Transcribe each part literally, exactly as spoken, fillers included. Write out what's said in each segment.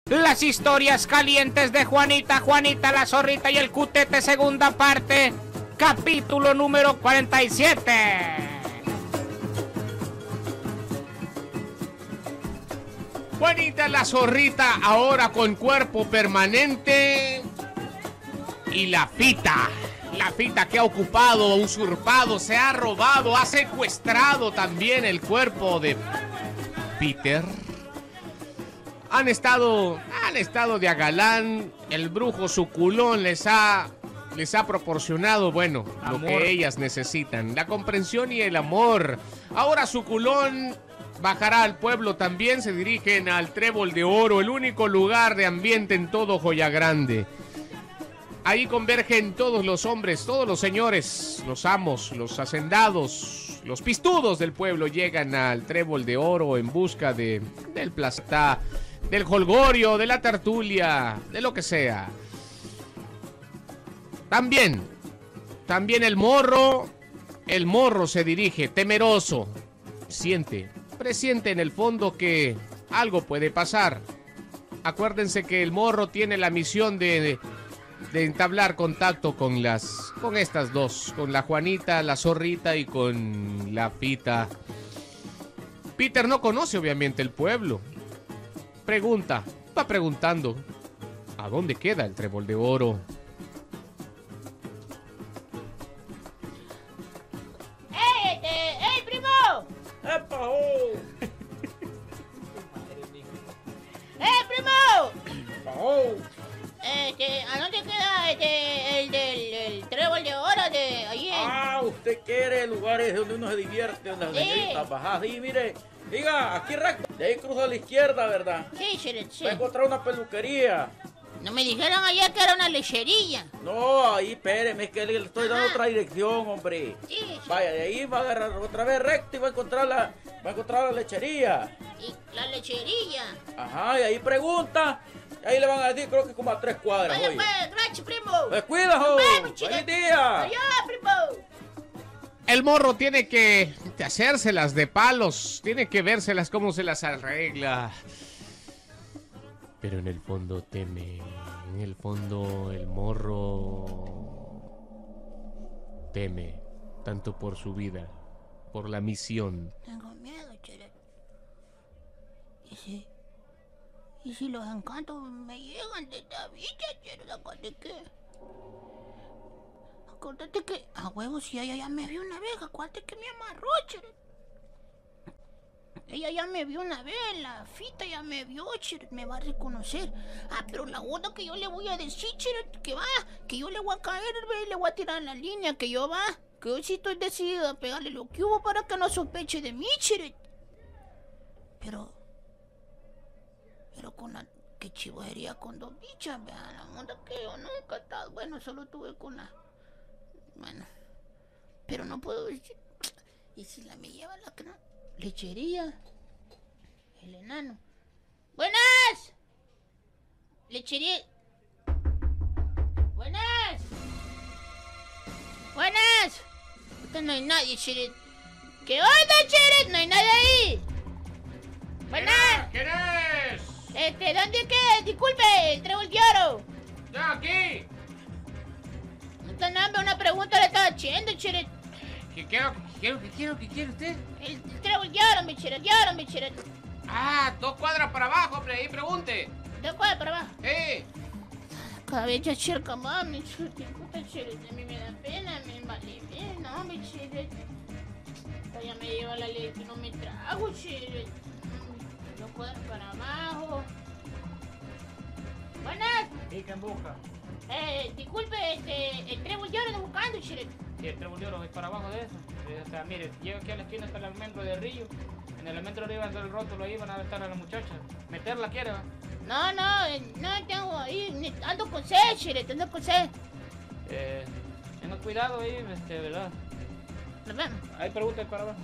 Las historias calientes de Juanita, Juanita la zorrita y el cutete, segunda parte, capítulo número cuarenta y siete. Juanita la zorrita ahora con cuerpo permanente y la fita, la fita que ha ocupado, usurpado, se ha robado, ha secuestrado también el cuerpo de Peter. Han estado, han estado de agalán, el brujo suculón les ha, les ha proporcionado, bueno, amor, lo que ellas necesitan, la comprensión y el amor. Ahora suculón bajará al pueblo también, se dirigen al Trébol de Oro, el único lugar de ambiente en todo Joya Grande. Ahí convergen todos los hombres, todos los señores, los amos, los hacendados, los pistudos del pueblo llegan al Trébol de Oro en busca de, del plata, del jolgorio, de la tertulia, de lo que sea. También, también el morro, el morro se dirige, temeroso, siente, presiente en el fondo que algo puede pasar. Acuérdense que el morro tiene la misión de, de, de entablar contacto con las, con estas dos, con la Juanita, la zorrita y con la Fita. Peter no conoce obviamente el pueblo. Pregunta, va preguntando, ¿a dónde queda el Trébol de Oro? ¡Ey, este, ey, primo! ¡Epa, oh! ¡Eh, primo! ¡Epa, oh! Este, ¿a dónde queda este, el del el Trébol de Oro de allí? En... Ah, usted quiere lugares donde uno se divierte, donde las Sí. señoritas bajadas. Sí, mire, diga, aquí recto, de ahí cruza a la izquierda, ¿verdad? Sí, Sheret, sí. Va a encontrar una peluquería. No me dijeron ayer que era una lechería. No, ahí, espéreme, es que le estoy dando Ajá. otra dirección, hombre. Sí, sí. Vaya, de ahí va a agarrar otra vez recto y va a encontrar la, va a encontrar la lechería. Y la lechería. Ajá, y ahí pregunta, ahí le van a decir, creo que como a tres cuadras, Vaya, oye. pues, gracias, primo. Pues cuida, Nos joven. vemos, chica. ¡Feliz día! Adiós, primo. El morro tiene que hacérselas de palos, tiene que vérselas cómo se las arregla. Pero en el fondo teme, en el fondo el morro teme, tanto por su vida, por la misión. Tengo miedo, Sheret. ¿Y si... ¿Y si los encantos me llegan de esta villa, Sheret? Acuérdate que... Acuérdate que... A huevo, si ella ya me vio una vez, acuérdate que me amarró, Sheret. Ella ya me vio una vez, la Fita ya me vio, Sheret, me va a reconocer. Ah, pero la onda que yo le voy a decir, Sheret, que va, que yo le voy a caer, ve, y le voy a tirar la línea, que yo va, que yo sí estoy decidida a pegarle lo que hubo para que no sospeche de mí, Sheret. Pero... Pero con la... Que chivo sería con dos bichas, vean, la onda que yo nunca he estado, bueno, solo tuve con la... Bueno, pero no puedo decir... ¿Y si la me lleva la cra... lechería? El enano. ¡Buenas! Lechería... ¡Buenas! ¡Buenas! Acá no hay nadie, Sheret. ¿Qué onda, Sheret? No hay nadie ahí. ¡Buenas! ¿Quién es? Este, ¿dónde queda? Disculpe, el Trébol de Oro. ¡Ya, aquí! No está nada, una pregunta le estaba haciendo, Sheret. ¿Qué quiero, qué quiero, qué quiero, qué quiere usted? El, el Trébol de Oro, mi Sheret, de Oro, mi Sheret. Ah, dos cuadras para abajo, hombre, ahí pregunte. ¿De cuál para abajo? ¡Eh! Cada vez ya cerca más, mi Sheret. Puta, Sheret, a mí me da pena, me vale bien, no, mi Sheret. Ya me lleva la ley que no me trago, Sheret. Dos cuadras para abajo. Buenas. ¿Y quién busca? Eh, disculpe, este, el Trébol de Oro ando buscando, Sheret. Si el Trébol de Oro es para abajo de eso. Eh, O sea, mire, llega aquí a la esquina hasta el almendro de Río. En el almendro de arriba está el rótulo, ahí van a estar a la muchacha. ¿Meterla quiere, va? No, no, eh, no tengo ahí, ni- ando con sed, Sheret, ando con sed. Eh, tenga cuidado ahí, este, ¿verdad? Nos vemos. Ahí pregunta para abajo.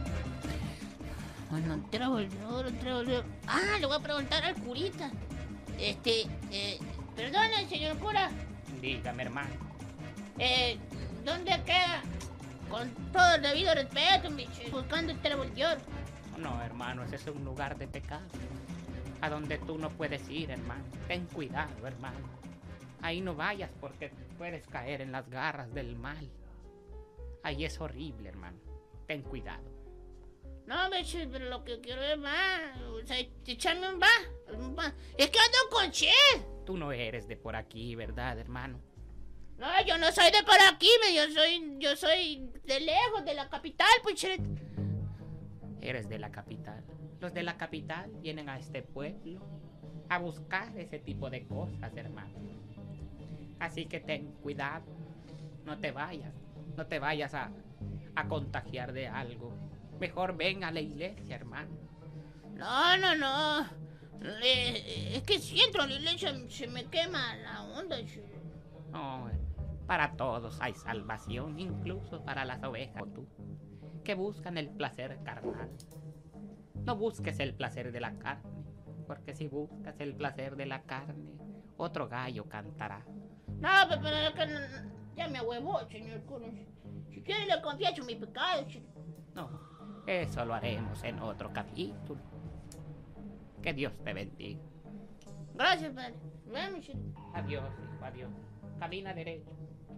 Bueno, Trébol de Oro, Trébol de Oro. Ah, le voy a preguntar al curita. Este, eh, perdone, señor cura. Dígame, hermano. Eh, ¿dónde queda? Con todo el debido respeto, bicho. Buscando el Trébol de Oro. No, hermano, ese es un lugar de pecado. a donde tú no puedes ir, hermano. Ten cuidado, hermano. Ahí no vayas porque puedes caer en las garras del mal. Ahí es horrible, hermano. Ten cuidado. No, bicho, pero lo que quiero es más. O sea, echarme un va. Un va. Es que ando con Che. Tú no eres de por aquí, ¿verdad, hermano? No, yo no soy de por aquí, me, yo soy, yo soy de lejos, de la capital, pues Che. Eres de la capital. Los de la capital vienen a este pueblo a buscar ese tipo de cosas, hermano. Así que ten cuidado. No te vayas. No te vayas a, a contagiar de algo. Mejor ven a la iglesia, hermano. No, no, no. Le- es que si entro a la iglesia se me quema la onda, Che. No, para todos hay salvación, incluso para las ovejas como tú, que buscan el placer carnal. No busques el placer de la carne, porque si buscas el placer de la carne, otro gallo cantará. No, pero, pero es que no, no, ya me ahuevó, señor cura. Si quiere le confieso mi pecado, Che. No, eso lo haremos en otro capítulo. Que Dios te bendiga. Gracias, padre. Vamos, Che. Adiós, hijo, adiós. Camina derecho.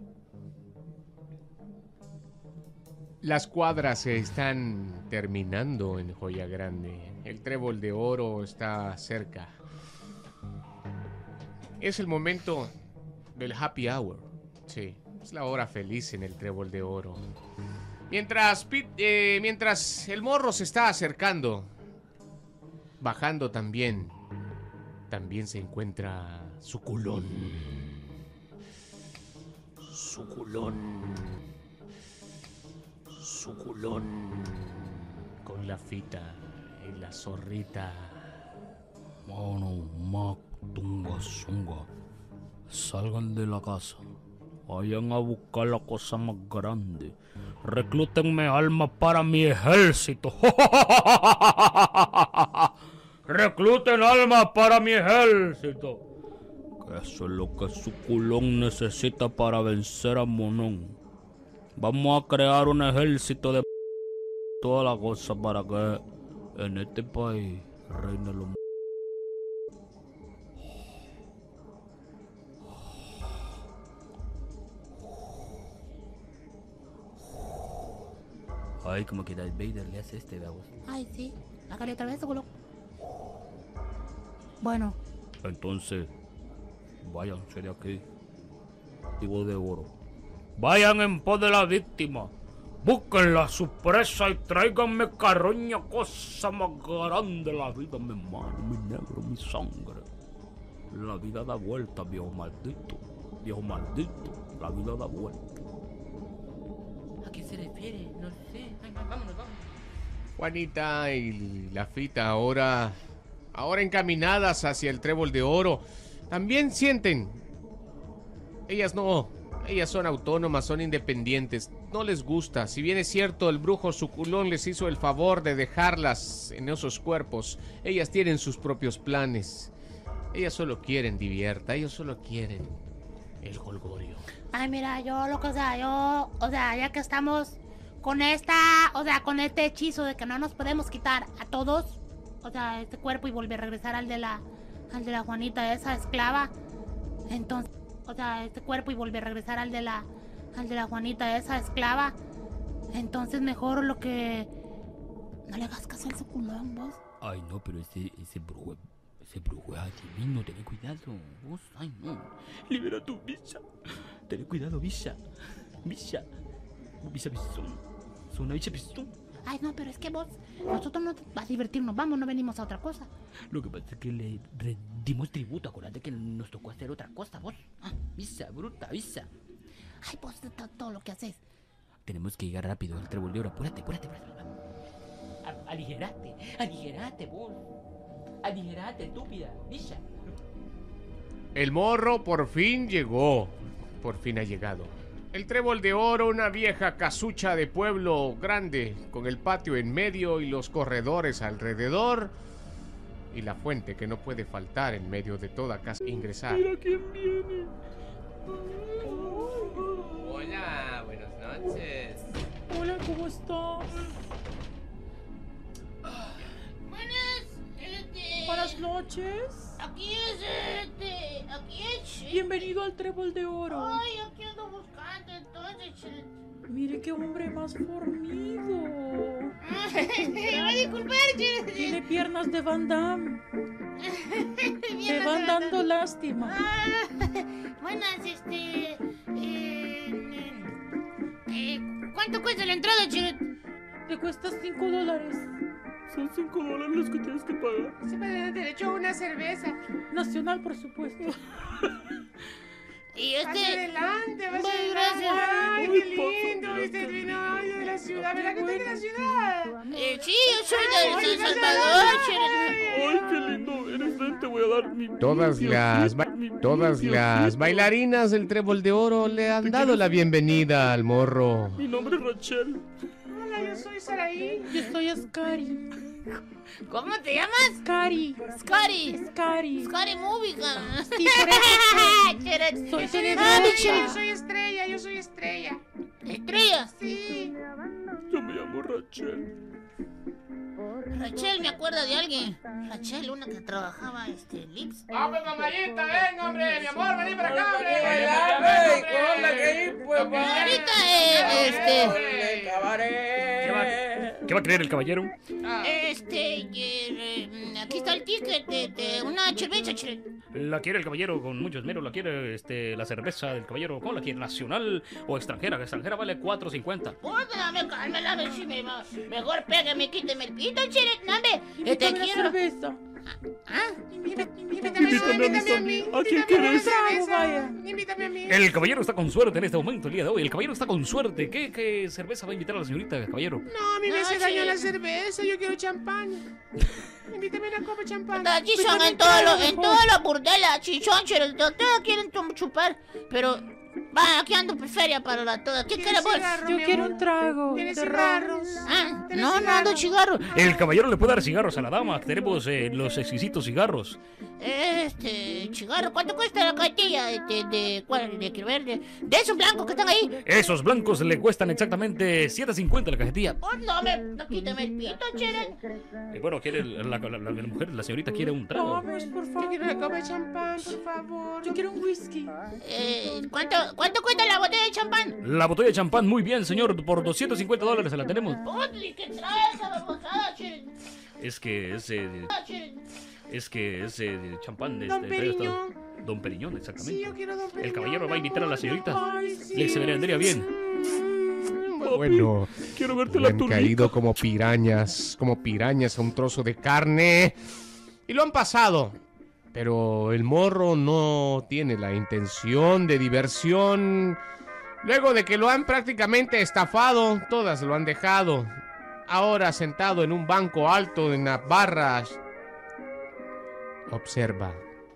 Las cuadras se están terminando en Joya Grande. El trébol de oro está cerca. Es el momento del happy hour. Sí, es la hora feliz en el trébol de oro. Mientras, Pit- eh, mientras el morro se está acercando, bajando también, también se encuentra su culón. Su culón. Su culón. Con la fita y la zorrita. Mano, Mac, Tunga, Zunga. Salgan de la casa. Vayan a buscar la cosa más grande. Reclútenme almas para mi ejército. Recluten almas para mi ejército. Que eso es lo que su culón necesita para vencer a Monón. Vamos a crear un ejército de toda la cosa para que en este país reine los. Ay, como que Darth Vader le hace este, vamos. Ay, sí. Hágale otra vez, culo. Bueno. Entonces, váyanse de aquí. Digo de oro. Vayan en pos de la víctima. Búsquenla a su presa y tráiganme carroña, cosa más grande. La vida, mi hermano, mi negro, mi sangre. La vida da vuelta, viejo maldito. Viejo maldito, la vida da vuelta. ¿A qué se refiere? No sé. Ay, vámonos, vámonos. Juanita y la fita ahora, ahora encaminadas hacia el trébol de oro, también sienten. Ellas no, ellas son autónomas, son independientes, no les gusta. Si bien es cierto, el brujo Suculón les hizo el favor de dejarlas en esos cuerpos, ellas tienen sus propios planes. Ellas solo quieren divierta, ellos solo quieren el jolgorio. Ay, mira, yo lo que, o sea, yo, o sea, ya que estamos con esta, o sea, con este hechizo de que no nos podemos quitar a todos, o sea, este cuerpo y volver a regresar al de la, al de la Juanita, esa esclava, entonces, o sea, este cuerpo y volver a regresar al de la, al de la Juanita, esa esclava, entonces mejor lo que, no le hagas caso al Suculón, vos. Ay, no, pero ese, ese brujo, ese brujo es adivino, ten cuidado, vos, ay, no. Libera tu Visa, ten cuidado, Visa, Visa, Visa Pisón, es una Visa Pisón. Ay, no, pero es que vos, nosotros no va a divertirnos, vamos, no venimos a otra cosa. Lo que pasa es que le rendimos tributo, acuérdate que nos tocó hacer otra cosa, vos. Ah, Visa, bruta, Visa. Ay, vos, de to- todo lo que haces. Tenemos que llegar rápido al trébol de oro, apúrate, apúrate, apúrate. A- Aligerate, aligerate, vos. Aligerate, estúpida, Visa. El morro por fin llegó, por fin ha llegado. El trébol de oro, una vieja casucha de pueblo grande, con el patio en medio y los corredores alrededor, y la fuente que no puede faltar en medio de toda casa. Ingresar. Mira quién viene. Hola, buenas noches. Hola, ¿cómo estás? Buenas, este, Buenas noches. Aquí es, este, aquí es. Bienvenido al Trébol de Oro. Ay, aquí ando buscando entonces. Chiret. Mire qué hombre más fornido. Me va a disculpar, Chiret. Tiene piernas de Van Damme. Te van dando lástima. Ah, buenas, este. Eh, eh, ¿Cuánto cuesta la entrada, Chiret? Te cuesta cinco dólares. Son cinco dólares los que tienes que pagar. Se me da derecho a una cerveza. Nacional, por supuesto. Y Pase este. adelante, pase Muy adelante. gracias. Ay, Ay, qué paso, lindo. mira, Usted qué vino ay, de la ciudad. Qué ¿Verdad que usted es de la bueno. ciudad? Eh, sí, yo soy de Ay, San pase Salvador, adelante. Chiret. Ay, qué lindo eres. Ven, te voy a dar mi... Todas mi las, ba- piojito, mi- todas mi las piojito. bailarinas del Trébol de Oro le han dado la bienvenida al morro. Mi nombre es Rachel. Hola, yo soy Saraí. Yo soy Scary. ¿Cómo te llamas? Scary. Scary. Scary. Scary Movie, cabrón. Sí, por eso Chiret. soy Ah, mi tenebrosa. Chiret. soy Estrella, yo soy Estrella. Estrella. Sí. Yo me llamo Rachel. Rachel, me acuerda de alguien. Rachel, una que trabajaba, este, en Lips. Vamos, mamayita, venga, hombre, mi amor, vení para acá, hombre. Vení a bailar, güey. Ponla que ahí, pues, va. Ahorita, eh, este. Ponle cabaret. ¿Qué va a creer el caballero? Este, eh, eh, aquí está el ticket de, de una cerveza, Chiret. ¿La quiere el caballero con mucho esmero? ¿La quiere este, la cerveza del caballero? ¿Cómo la quiere? ¿Nacional o extranjera? Que extranjera vale cuatro cincuenta. Pues, dame, cálmela, a ver si me va. Mejor pégame, quíteme el pito, Chiret. Dame, Invítame te una quiero. cerveza. ¿Ah? Invítame a mí también. ¿A quién quieres? Trago, vaya. Invítame a mí. El caballero está con suerte en este momento, el día de hoy. El caballero está con suerte. ¿Qué, qué cerveza va a invitar a la señorita, caballero? No, a mí me No, hace daño sí. la cerveza, yo quiero champán. Invítame una copa de champán. Aquí son en todos los, en todas las burdelas, chichón, Chiret. Todas quieren tom- chupar, pero. Va, aquí ando por feria para la toda. ¿Qué quieres vos? cigarro, Yo mi quiero amor? un trago. ¿Tienes de ron. cigarros? Ah, ¿Tienes no, no ando cigarros? cigarro. El caballero le puede dar cigarros a la dama. Tenemos eh, los exquisitos cigarros. Este, cigarro, ¿cuánto cuesta la cartilla de, de, de, cuál, de, de verde? De esos blancos que están ahí. Esos blancos le cuestan exactamente siete cincuenta la cajetilla. Oh, no me, no quítame el pito, Chiret. Eh, bueno, quiere la, la- la- la mujer, la señorita quiere un trago. Vamos, por Yo favor. quiero una copa de champán, por favor. Yo quiero un whisky. Eh, ¿cuánto, ¿cuánto cuesta la botella de champán? La botella de champán, muy bien, señor. Por doscientos cincuenta dólares se la tenemos. Putri, ¿qué trae esa babosada, Chiret? Es que es, eh, Ah, Chiret. es que es eh, champán de Don este- Periñón. Don Periñón, Sí, exactamente. yo quiero Don Periñón. El caballero va a invitar a la señorita. Ay, sí. Le se vendría bien. Mm, Bueno, Quiero verte le la han turnica. caído como pirañas, como pirañas a un trozo de carne. Y lo han pasado. Pero el morro no tiene la intención de diversión. Luego de que lo han prácticamente estafado, todas lo han dejado. Ahora sentado en un banco alto en las barras. Observa.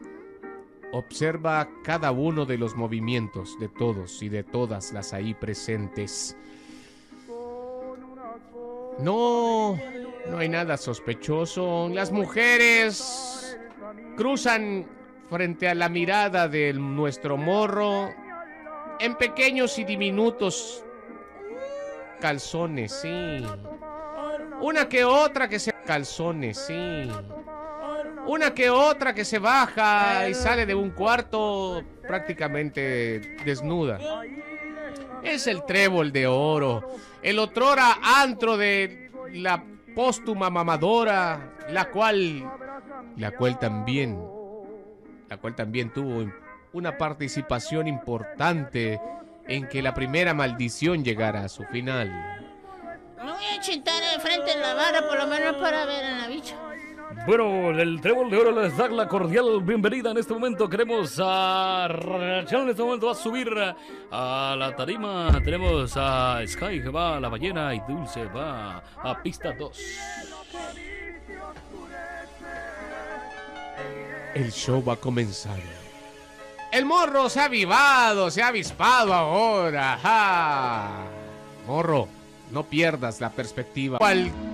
Observa cada uno de los movimientos de todos y de todas las ahí presentes. No, no hay nada sospechoso. Las mujeres cruzan frente a la mirada de nuestro morro en pequeños y diminutos calzones, sí. Una que otra que se calzones, sí. Una que otra que se baja y sale de un cuarto prácticamente desnuda. Es el Trébol de Oro, el otrora antro de la póstuma mamadora, la cual, la cual también, la cual también tuvo una participación importante en que la primera maldición llegara a su final. Me voy a chintar enfrente de la barra, por lo menos para ver a la bicha. Bueno, el Trébol de Oro les da la cordial bienvenida. En este momento queremos a Rachel. En este momento va a subir a la tarima. Tenemos a Sky que va a la ballena y Dulce va a pista dos. El show va a comenzar. El morro se ha avivado, se ha avispado ahora. ¡Ja! Morro, no pierdas la perspectiva. ¿Cuál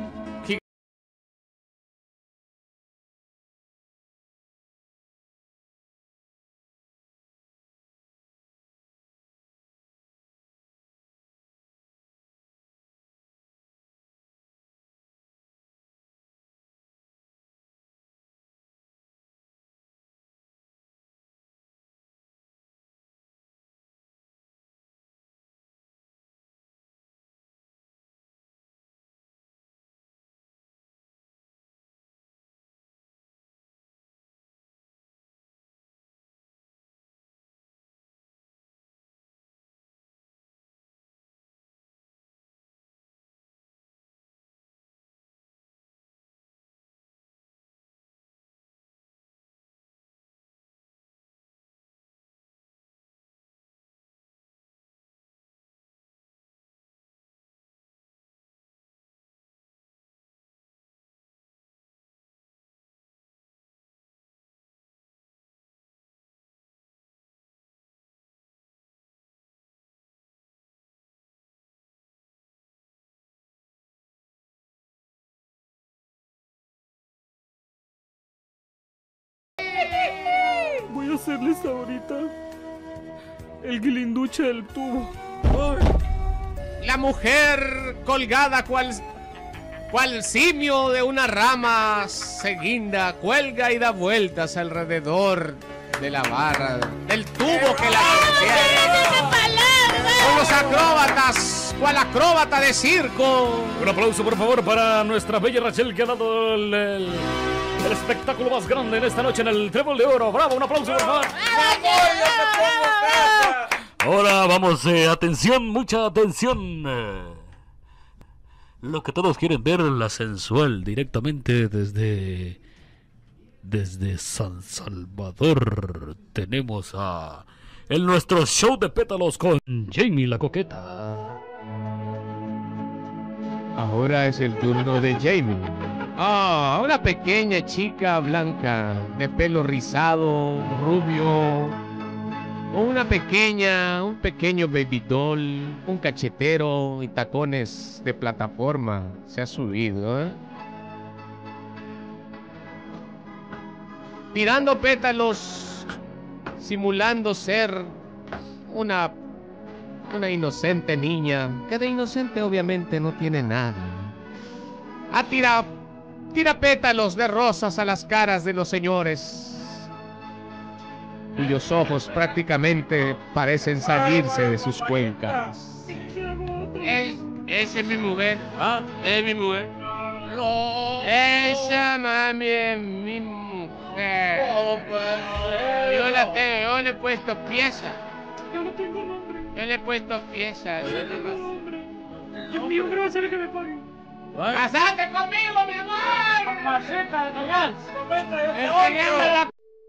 hacerles ahorita el guilinduche del tubo. La mujer colgada cual, cual simio de una rama se guinda, cuelga y da vueltas alrededor de la barra del tubo que la sostiene. Con los acróbatas, cual acróbata de circo. Un aplauso por favor para nuestra bella Rachel que ha dado el, el, el espectáculo más grande en esta noche en el Trébol de Oro. Bravo, un aplauso por favor. Ahora vamos, eh, atención, mucha atención. Eh, lo que todos quieren ver, la sensual, directamente desde... Desde San Salvador. Tenemos a... En nuestro show de pétalos con Jamie la coqueta. Ahora es el turno de Jamie. Ah, una pequeña chica blanca, de pelo rizado, rubio. Una pequeña, un pequeño baby doll, un cachetero y tacones de plataforma. Se ha subido, ¿eh? Tirando pétalos, simulando ser una, una inocente niña, que de inocente obviamente no tiene nada. Ha tirado, tira pétalos de rosas a las caras de los señores, cuyos ojos prácticamente parecen salirse de sus cuencas. Es, esa es mi mujer. ¿Ah? Es mi mujer. No. Esa mami es mi mujer. Yo la tengo, yo le he puesto pieza. Yo no tengo nombre. Yo le he puesto pieza. Yo no tengo nombre. Dios mío, ¿qué va a hacer que me paguen? ¡Casate conmigo, mi amor! Mamacita, legal. Enseñame la...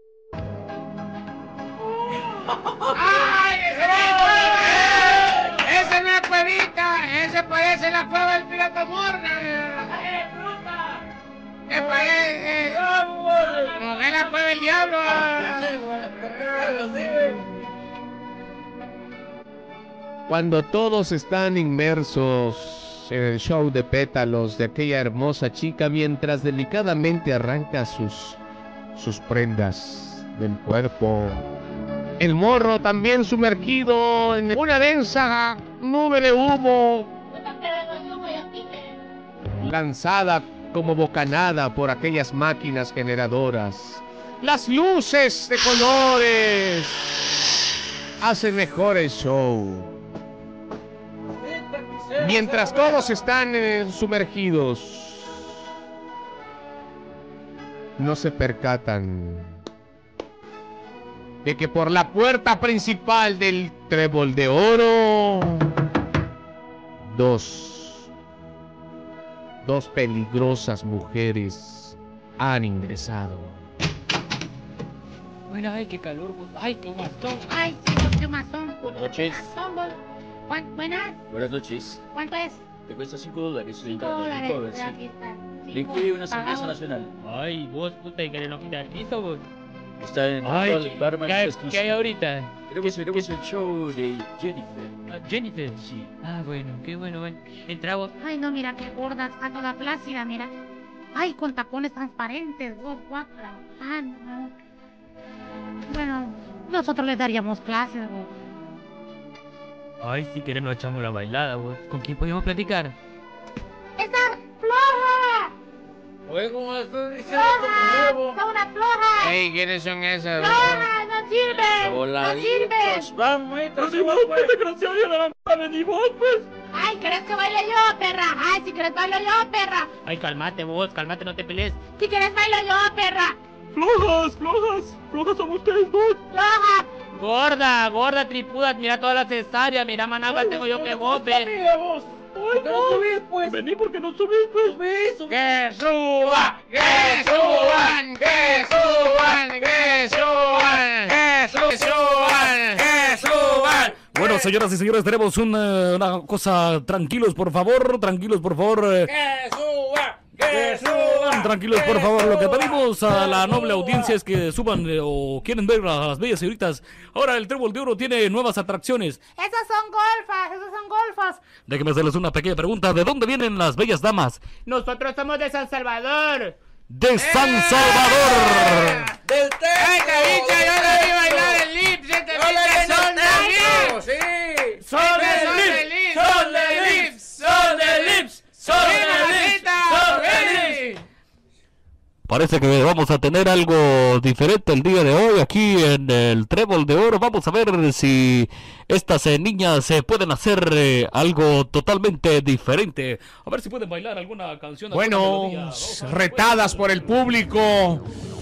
¡Ay, ese no es! ¡Esa no es cuevita! ¡Ese parece la cueva del pirata Morgan! ¡Eh, fruta! ¿Qué parece? ¡No es la cueva del diablo! Cuando todos están inmersos en el show de pétalos de aquella hermosa chica, mientras delicadamente arranca sus, sus prendas del cuerpo, el morro también sumergido en una densa nube de humo, lanzada como bocanada por aquellas máquinas generadoras. Las luces de colores hacen mejor el show. Mientras todos están eh, sumergidos, no se percatan de que por la puerta principal del Trébol de Oro, dos, dos peligrosas mujeres han ingresado. Bueno, ay, qué calor, vos. Ay, qué matón. Ay, sí, qué mazón. Buenas noches. ¿Cuánto? Buenas. Buenas noches. ¿Cuánto es? Te cuesta cinco dólares. Cinco dólares. Aquí está. Le incluye una cerveza Pagamos. nacional. Ay, vos, puta, y que no quitar listo, vos. Está en Ay, el barman ¿qué hay, exclusivo. ¿qué hay ahorita? Queremos, queremos el show de Jennifer. Ah, Jennifer. Sí. Ah, bueno, qué bueno, bueno. Entra vos. Ay, no, mira qué gorda, está toda plácida, mira. Ay, con tacones transparentes, vos, guapa. Ah, no. Bueno, nosotros les daríamos clases, vos. Ay, si querés nos echamos la bailada, vos. ¿Con quién podemos platicar? ¡Esa floja! Oye, ¿cómo estás diciendo ¡Floja! como nuevo? ¡Son una floja! Hey, ¿quiénes son esas? ¡Floja! ¡No sirve! ¡No sirve! Vamos, Pero si vos, pues, desgraciado, ya la ventana, ni vos, pues. ¡Ay, querés que baile yo, perra! ¡Ay, si querés bailo yo, perra! Ay, cálmate vos, cálmate, no te pelees. ¡Si querés bailo yo, perra! Flojas, flojas, flojas son ustedes dos. ¡Floja! Gorda, gorda, tripuda, mira todas las cesáreas, mira managua tengo yo que vos, ve. Mira vos. ¿Por qué no subís, pues? Vení porque no subís, pues. Subís, subís. ¡Que suba! ¡Que suban! ¡Que suban! ¡Que suban! ¡Que suban! ¡Que suban! Bueno, señoras y señores, tenemos una, una cosa. Tranquilos, por favor, tranquilos, por favor. eh, ¡Que suba! ¡Que suba! Tranquilos, por favor. Lo que pedimos a la noble audiencia es que suban eh, o quieren ver a las bellas señoritas. Ahora el Trébol de Oro tiene nuevas atracciones. ¡Esas son golfas! ¡Esas son golfas! Déjenme hacerles una pequeña pregunta. ¿De dónde vienen las bellas damas? Nosotros somos de San Salvador. ¡De San Salvador! ¡Del ¡Ay, techo! cabicha! ¡Yo la vi bailar! Parece que vamos a tener algo diferente el día de hoy aquí en el Trébol de Oro. Vamos a ver si estas eh, niñas eh, pueden hacer eh, algo totalmente diferente. A ver si pueden bailar alguna canción. Alguna Bueno, retadas por el público.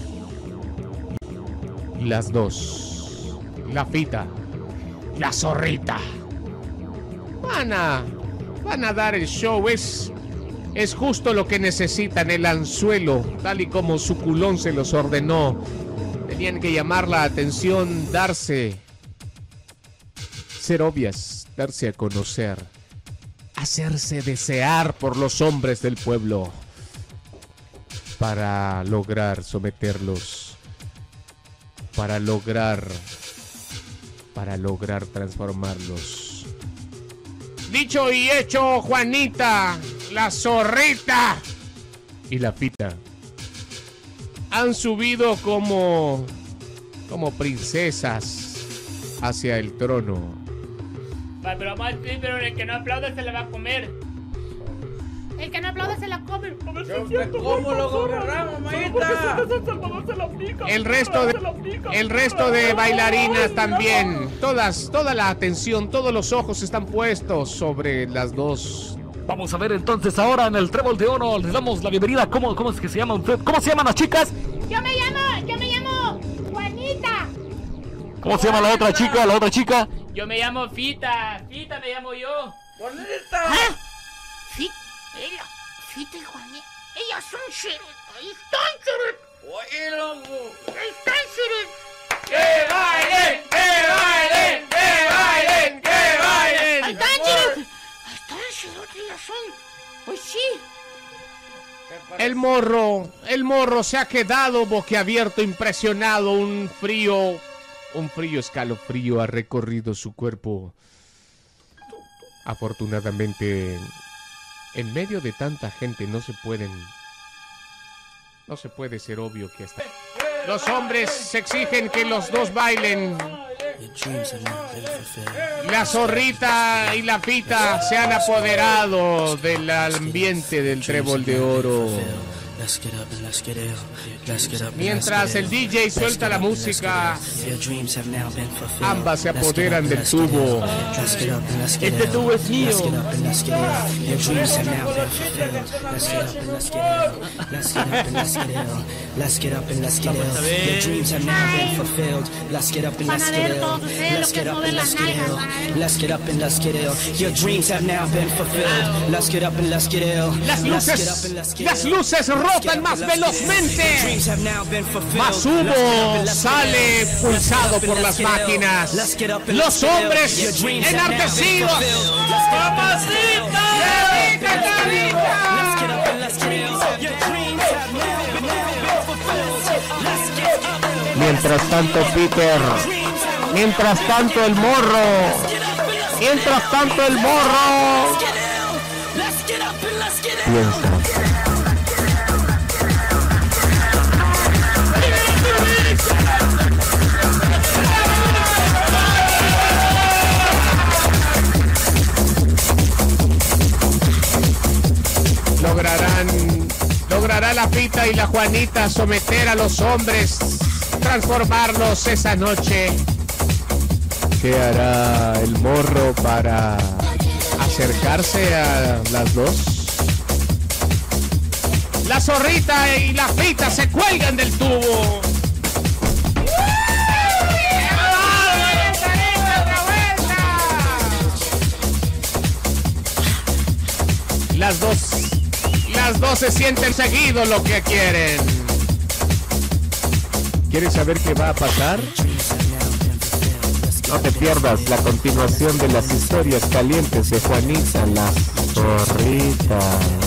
Las dos. La Fita. La Zorrita. Van a... Van a dar el show. Es... Es justo lo que necesitan, el anzuelo, tal y como su culón se los ordenó. Tenían que llamar la atención, darse, ser obvias, darse a conocer, hacerse desear por los hombres del pueblo para lograr someterlos, para lograr, para lograr transformarlos. Dicho y hecho, Juanita, la Zorrita y la Fita han subido como como princesas hacia el trono. Va, pero vamos a decir, pero el que no aplaude se la va a comer. El que no aplaude se la come. ¿Cómo lo gobernamos, maíta? El resto de el resto de bailarinas también. Todas, toda la atención, todos los ojos están puestos sobre las dos. Vamos a ver entonces ahora en el Trébol de Oro. Les damos la bienvenida. ¿Cómo, cómo es que se llaman usted? ¿Cómo se llaman las chicas? Yo me llamo, yo me llamo Juanita. ¿Cómo se llama la otra chica? La otra chica. Yo me llamo Fita. Fita me llamo yo. ¡Juanita! ¿Ah? Fit, ella, Fita y Juanita. Ellas son Shirin. Ahí están, Shirin. ¡Oye, loco! Ahí están, Shirin. ¡Que bailen! ¡Que bailen! ¡Que bailen! ¡Que bailen! Ahí están, Shirin. Ahí están, Shirin. Ellas son. Pues sí. El morro, el morro se ha quedado boquiabierto, impresionado. Un frío, un frío escalofrío ha recorrido su cuerpo. Afortunadamente, en medio de tanta gente no se pueden, no se puede ser obvio que está. Los hombres exigen que los dos bailen. La Zorrita y la Fita se han apoderado del ambiente del Trébol de Oro. Mientras el D J suelta la música, ambas se apoderan del tubo. Este tubo es mío. Las luces, las luces rotan más velozmente. Más humo sale pulsado por las máquinas. Los hombres enardecidos. ¡Mamacita! Mientras tanto, Peter. Mientras tanto, el morro. Mientras tanto, el morro. Piensa. Lograrán, logrará la Fita y la Juanita someter a los hombres, transformarlos esa noche. ¿Qué hará el morro para acercarse a las dos? La Zorrita y la Fita se cuelgan del tubo. Las dos, las dos se sienten seguido lo que quieren. ¿Quieres saber qué va a pasar? No te pierdas la continuación de las historias calientes de Juanita, la Zorrita.